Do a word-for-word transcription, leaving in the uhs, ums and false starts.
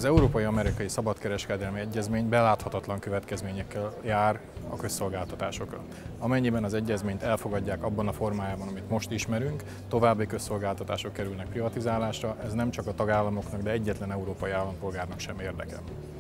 Európai-Amerikai Szabadkereskedelmi Egyezmény beláthatatlan következményekkel jár a közszolgáltatásokra. Amennyiben az egyezményt elfogadják abban a formájában, amit most ismerünk, további közszolgáltatások kerülnek privatizálásra, ez nem csak a tagállamoknak, de egyetlen európai állampolgárnak sem érdeke.